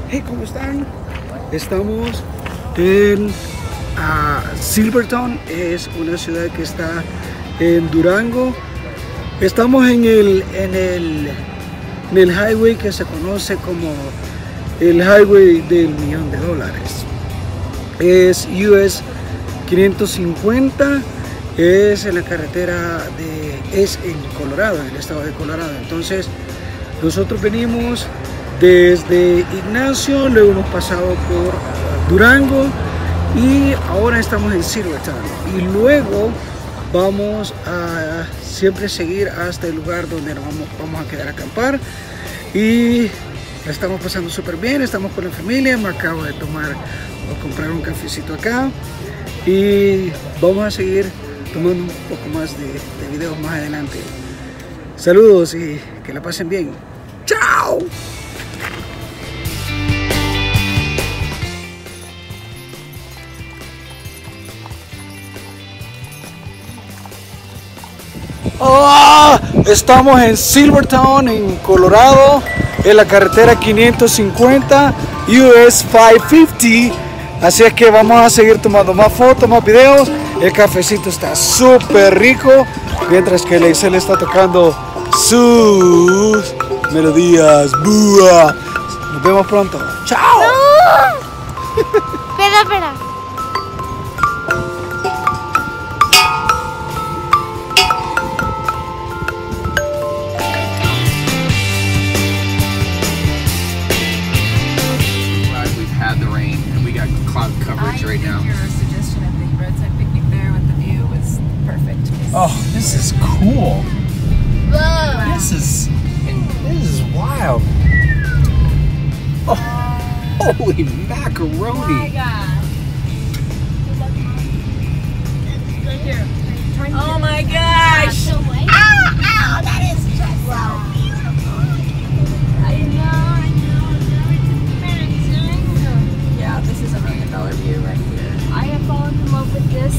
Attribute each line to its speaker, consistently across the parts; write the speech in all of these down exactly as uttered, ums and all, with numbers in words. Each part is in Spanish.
Speaker 1: Hey, ¿cómo están? Estamos en uh, Silverton, es una ciudad que está en Durango. Estamos en el, en el, en el highway que se conoce como el highway del millón de dólares. Es U S quinientos cincuenta, es en la carretera de, es en Colorado, en el estado de Colorado. Entonces nosotros venimos desde Ignacio, luego hemos pasado por Durango y ahora estamos en Silverton, y luego vamos a siempre seguir hasta el lugar donde nos vamos, vamos a quedar a acampar. Y la estamos pasando súper bien, estamos con la familia, me acabo de tomar o comprar un cafecito acá y vamos a seguir tomando un poco más de, de videos más adelante. Saludos y que la pasen bien. ¡Chao! Oh, estamos en Silverton, en Colorado, en la carretera quinientos cincuenta, U S quinientos cincuenta. Así es que vamos a seguir tomando más fotos, más videos. El cafecito está súper rico, mientras que Leisel está tocando sus melodías. ¡Bua! Nos vemos pronto. ¡Chao!
Speaker 2: No. Espera, espera.
Speaker 3: Right now. Your suggestion of the roadside picnic there with the view was perfect.
Speaker 1: Oh, this is cool.
Speaker 2: Whoa.
Speaker 1: This is this is wild. Oh, holy macaroni!
Speaker 2: Oh my god.
Speaker 3: Oh my gosh!
Speaker 2: Ow, ow, that is just so beautiful. I know, I know, it's amazing.
Speaker 3: Yeah, this is a million dollar view right here.
Speaker 2: I have fallen in love with this.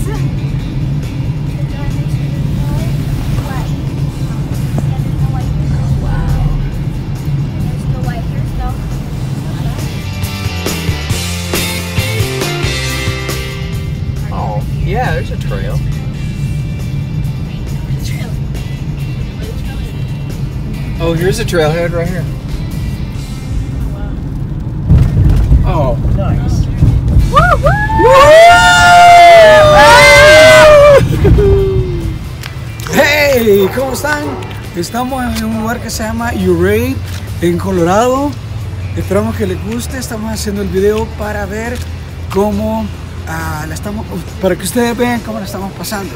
Speaker 3: Oh, yeah, there's a trail. Oh, here's a trailhead right here. Oh, nice.
Speaker 2: Woo, woo!
Speaker 1: Hey, ¿cómo están? Estamos en un lugar que se llama Ouray, en Colorado. Esperamos que les guste. Estamos haciendo el video para ver cómo uh, la estamos, para que ustedes vean cómo la estamos pasando.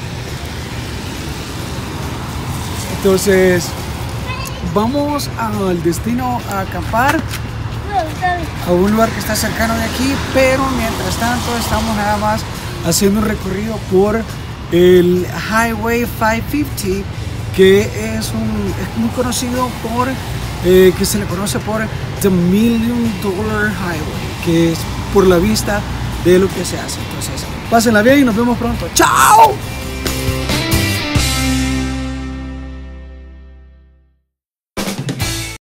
Speaker 1: Entonces, vamos al destino a acampar, a un lugar que está cercano de aquí, pero mientras tanto estamos nada más haciendo un recorrido por el Highway quinientos cincuenta, que es, un, es muy conocido por, eh, que se le conoce por The Million Dollar Highway, que es por la vista de lo que se hace. Entonces, pásenla bien y nos vemos pronto. ¡Chao!